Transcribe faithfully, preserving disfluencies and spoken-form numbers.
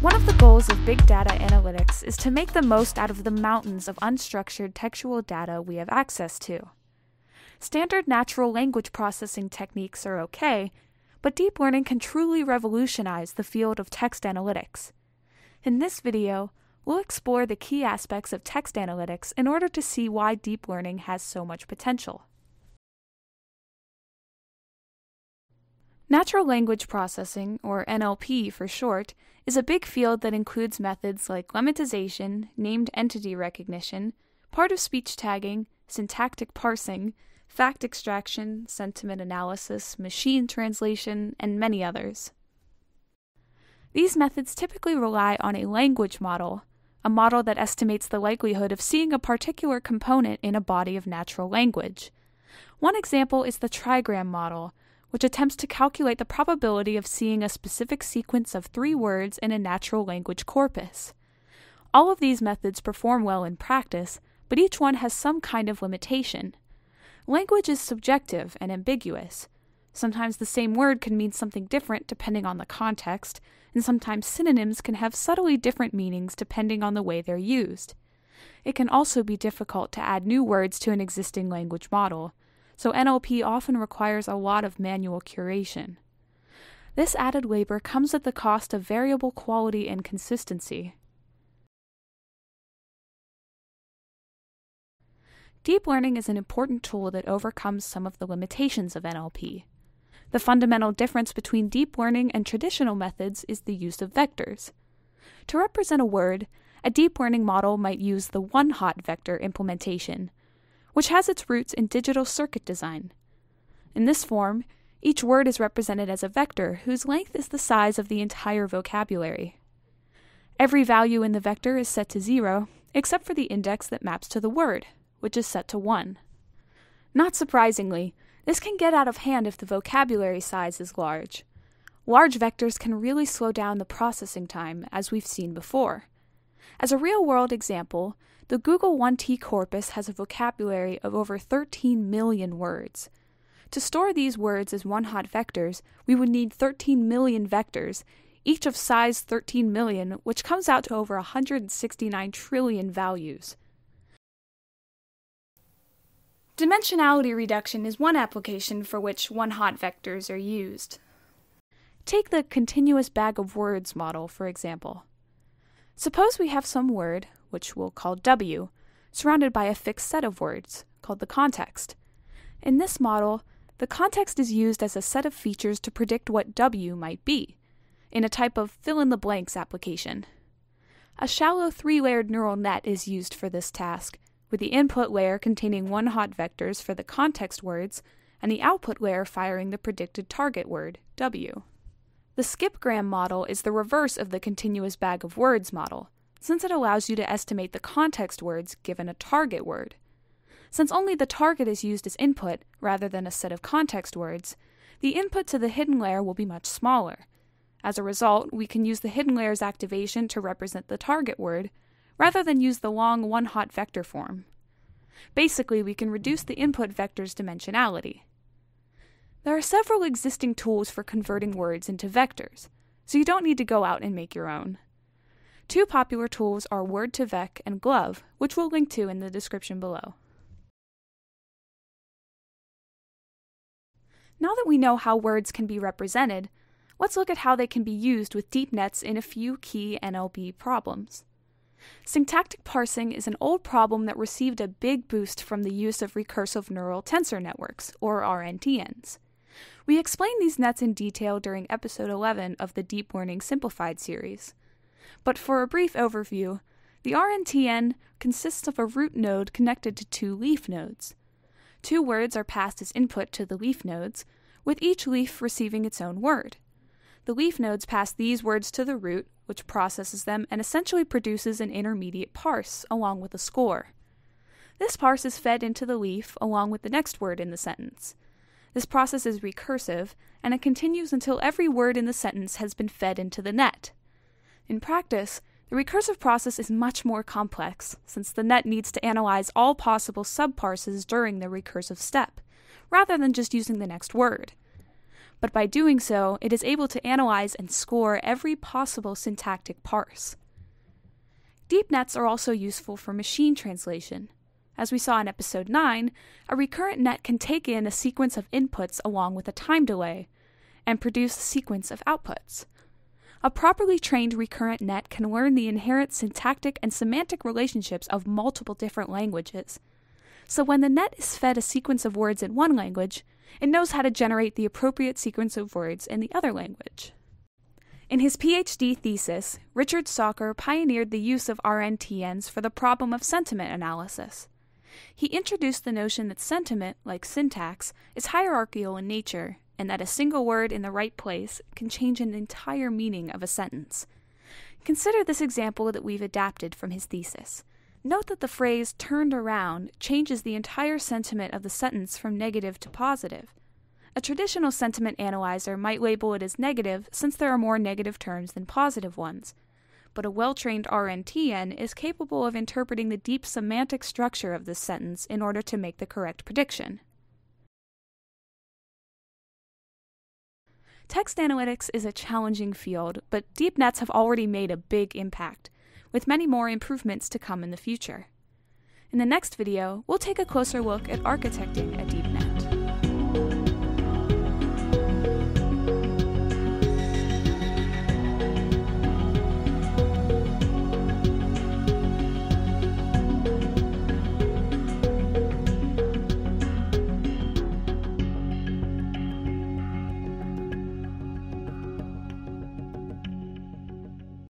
One of the goals of big data analytics is to make the most out of the mountains of unstructured textual data we have access to. Standard natural language processing techniques are okay, but deep learning can truly revolutionize the field of text analytics. In this video, we'll explore the key aspects of text analytics in order to see why deep learning has so much potential. Natural language processing, or N L P for short, is a big field that includes methods like lemmatization, named entity recognition, part-of-speech tagging, syntactic parsing, fact extraction, sentiment analysis, machine translation, and many others. These methods typically rely on a language model, a model that estimates the likelihood of seeing a particular component in a body of natural language. One example is the trigram model, which attempts to calculate the probability of seeing a specific sequence of three words in a natural language corpus. All of these methods perform well in practice, but each one has some kind of limitation. Language is subjective and ambiguous. Sometimes the same word can mean something different depending on the context, and sometimes synonyms can have subtly different meanings depending on the way they're used. It can also be difficult to add new words to an existing language model, so N L P often requires a lot of manual curation. This added labor comes at the cost of variable quality and consistency. Deep learning is an important tool that overcomes some of the limitations of N L P. The fundamental difference between deep learning and traditional methods is the use of vectors. To represent a word, a deep learning model might use the one-hot vector implementation, which has its roots in digital circuit design. In this form, each word is represented as a vector whose length is the size of the entire vocabulary. Every value in the vector is set to zero, except for the index that maps to the word, which is set to one. Not surprisingly, this can get out of hand if the vocabulary size is large. Large vectors can really slow down the processing time, as we've seen before. As a real-world example, the Google one T corpus has a vocabulary of over thirteen million words. To store these words as one-hot vectors, we would need thirteen million vectors, each of size thirteen million, which comes out to over one hundred sixty-nine trillion values. Dimensionality reduction is one application for which one-hot vectors are used. Take the continuous bag of words model, for example. Suppose we have some word, which we'll call W, surrounded by a fixed set of words, called the context. In this model, the context is used as a set of features to predict what W might be, in a type of fill-in-the-blanks application. A shallow three-layered neural net is used for this task, with the input layer containing one-hot vectors for the context words, and the output layer firing the predicted target word, W. The skipgram model is the reverse of the continuous bag of words model, since it allows you to estimate the context words given a target word. Since only the target is used as input rather than a set of context words, the input to the hidden layer will be much smaller. As a result, we can use the hidden layer's activation to represent the target word, rather than use the long one-hot vector form. Basically, we can reduce the input vector's dimensionality. There are several existing tools for converting words into vectors, so you don't need to go out and make your own. Two popular tools are word to vec and glove, which we'll link to in the description below. Now that we know how words can be represented, let's look at how they can be used with deep nets in a few key N L P problems. Syntactic parsing is an old problem that received a big boost from the use of recursive neural tensor networks, or R N T Ns. We explained these nets in detail during episode eleven of the Deep Learning Simplified series. But for a brief overview, the R N T N consists of a root node connected to two leaf nodes. Two words are passed as input to the leaf nodes, with each leaf receiving its own word. The leaf nodes pass these words to the root, which processes them and essentially produces an intermediate parse along with a score. This parse is fed into the leaf along with the next word in the sentence. This process is recursive, and it continues until every word in the sentence has been fed into the net. In practice, the recursive process is much more complex, since the net needs to analyze all possible subparses during the recursive step, rather than just using the next word. but by doing so, it is able to analyze and score every possible syntactic parse. Deep nets are also useful for machine translation. As we saw in episode nine, a recurrent net can take in a sequence of inputs along with a time delay, and produce a sequence of outputs. A properly trained recurrent net can learn the inherent syntactic and semantic relationships of multiple different languages. So when the net is fed a sequence of words in one language, it knows how to generate the appropriate sequence of words in the other language. In his PhD thesis, Richard Stalker pioneered the use of R N T Ns for the problem of sentiment analysis. He introduced the notion that sentiment, like syntax, is hierarchical in nature, and that a single word in the right place can change an entire meaning of a sentence. Consider this example that we've adapted from his thesis. Note that the phrase turned around changes the entire sentiment of the sentence from negative to positive. A traditional sentiment analyzer might label it as negative since there are more negative terms than positive ones, but a well-trained R N T N is capable of interpreting the deep semantic structure of this sentence in order to make the correct prediction. Text analytics is a challenging field, but deep nets have already made a big impact, with many more improvements to come in the future. In the next video, we'll take a closer look at architecting a deep net.